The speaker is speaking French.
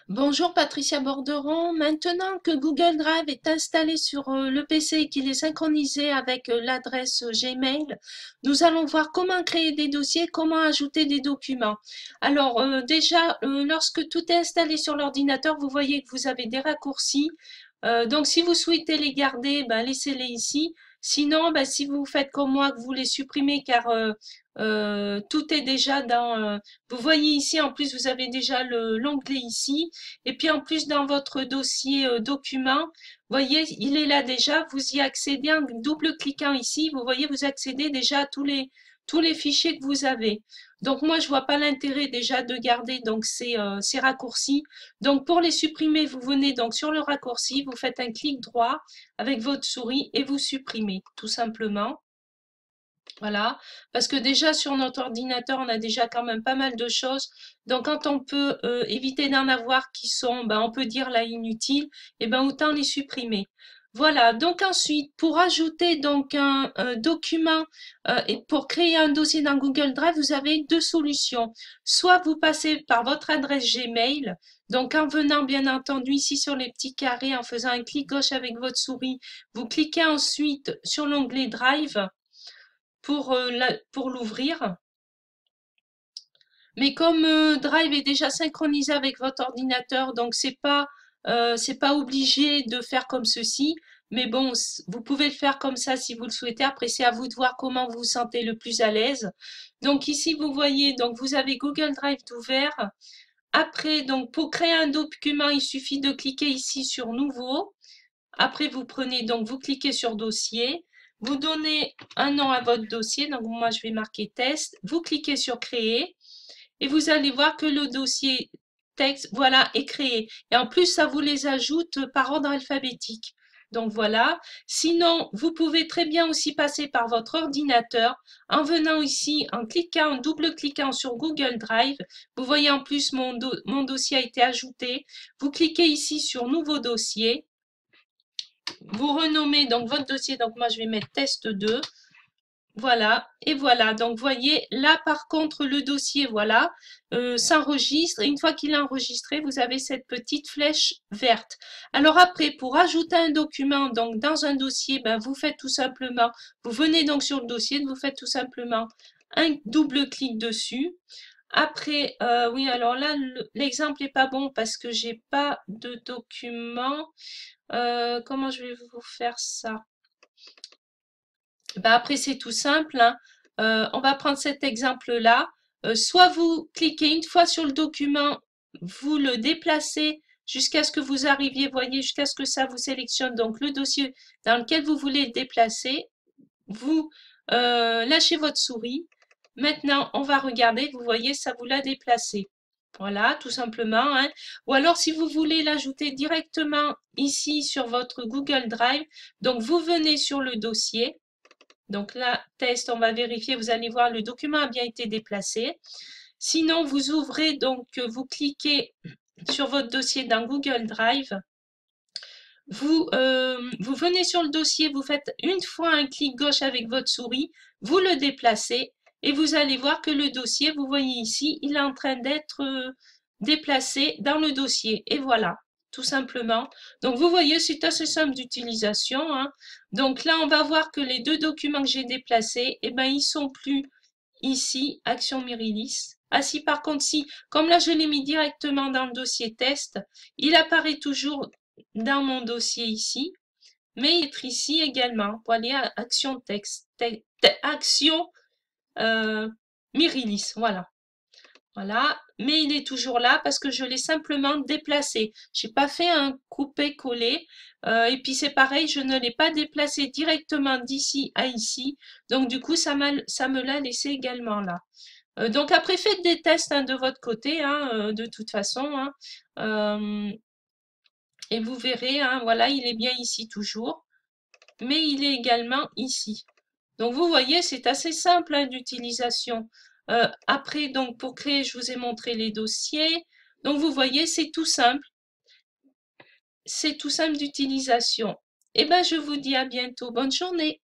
Bonjour Patricia Borderon. Maintenant que Google Drive est installé sur le PC et qu'il est synchronisé avec l'adresse Gmail, nous allons voir comment créer des dossiers, comment ajouter des documents. Alors déjà, lorsque tout est installé sur l'ordinateur, vous voyez que vous avez des raccourcis. Donc si vous souhaitez les garder, ben, laissez-les ici. Sinon, ben, si vous faites comme moi, que vous les supprimez car tout est déjà dans... vous voyez ici, en plus, vous avez déjà l'onglet ici. Et puis en plus, dans votre dossier document, voyez, il est là déjà. Vous y accédez en double-cliquant ici. Vous voyez, vous accédez déjà à tous les fichiers que vous avez. Donc moi, je vois pas l'intérêt déjà de garder donc ces raccourcis. Donc pour les supprimer, vous venez donc sur le raccourci, vous faites un clic droit avec votre souris et vous supprimez tout simplement. Voilà, parce que déjà sur notre ordinateur, on a déjà quand même pas mal de choses. Donc quand on peut éviter d'en avoir qui sont, ben, on peut dire là inutiles, et ben autant les supprimer. Voilà, donc ensuite, pour ajouter donc un document et pour créer un dossier dans Google Drive, vous avez deux solutions. Soit vous passez par votre adresse Gmail, donc en venant bien entendu ici sur les petits carrés, en faisant un clic gauche avec votre souris, vous cliquez ensuite sur l'onglet Drive pour l'ouvrir. Mais comme Drive est déjà synchronisé avec votre ordinateur, donc c'est pas obligé de faire comme ceci. Mais bon, vous pouvez le faire comme ça si vous le souhaitez. Après, c'est à vous de voir comment vous vous sentez le plus à l'aise. Donc ici, vous voyez, donc vous avez Google Drive ouvert. Après, donc pour créer un document, il suffit de cliquer ici sur Nouveau. Après, vous prenez, donc vous cliquez sur Dossier. Vous donnez un nom à votre dossier. Donc moi, je vais marquer Test. Vous cliquez sur Créer. Et vous allez voir que le dossier texte, voilà, est créé. Et en plus, ça vous les ajoute par ordre alphabétique. Donc voilà. Sinon, vous pouvez très bien aussi passer par votre ordinateur en venant ici, en cliquant, en double-cliquant sur Google Drive. Vous voyez en plus mon dossier a été ajouté. Vous cliquez ici sur Nouveau dossier. Vous renommez donc votre dossier. Donc moi, je vais mettre test 2. Voilà, et voilà. Donc, voyez, là, par contre, le dossier, voilà, s'enregistre. Et une fois qu'il est enregistré, vous avez cette petite flèche verte. Alors après, pour ajouter un document, donc dans un dossier, ben, vous faites tout simplement, vous venez donc sur le dossier, vous faites tout simplement un double clic dessus. Après, oui, alors là, l'exemple n'est pas bon parce que j'ai pas de document. Comment je vais vous faire ça? Ben après, c'est tout simple, hein. On va prendre cet exemple-là. Soit vous cliquez une fois sur le document, vous le déplacez jusqu'à ce que vous arriviez, voyez, jusqu'à ce que ça vous sélectionne donc le dossier dans lequel vous voulez le déplacer. Vous lâchez votre souris. Maintenant, on va regarder, vous voyez, ça vous l'a déplacé. Voilà, tout simplement, hein. Ou alors, si vous voulez l'ajouter directement ici sur votre Google Drive, donc vous venez sur le dossier. Donc là, test, on va vérifier, vous allez voir, le document a bien été déplacé. Sinon, vous ouvrez, donc vous cliquez sur votre dossier dans Google Drive. Vous venez sur le dossier, vous faites une fois un clic gauche avec votre souris, vous le déplacez et vous allez voir que le dossier, vous voyez ici, il est en train d'être déplacé dans le dossier. Et voilà, tout simplement. Donc vous voyez, c'est assez simple d'utilisation, hein. Donc là, on va voir que les deux documents que j'ai déplacés, eh ben, ils sont plus ici, Action Myrilis. Ah si, par contre, si, comme là, je l'ai mis directement dans le dossier test, il apparaît toujours dans mon dossier ici, mais il est ici également pour aller à Action texte, Action Myrilis, voilà. Voilà, mais il est toujours là parce que je l'ai simplement déplacé. J'ai pas fait un coupé-coller. Et puis c'est pareil, je ne l'ai pas déplacé directement d'ici à ici. Donc du coup, ça me l'a laissé également là. Donc après, faites des tests hein, de votre côté, hein, de toute façon. Hein. Et vous verrez, hein, voilà, il est bien ici toujours. Mais il est également ici. Donc vous voyez, c'est assez simple hein, d'utilisation. Après, donc pour créer, je vous ai montré les dossiers. Donc vous voyez, c'est tout simple d'utilisation. Et ben je vous dis à bientôt. Bonne journée.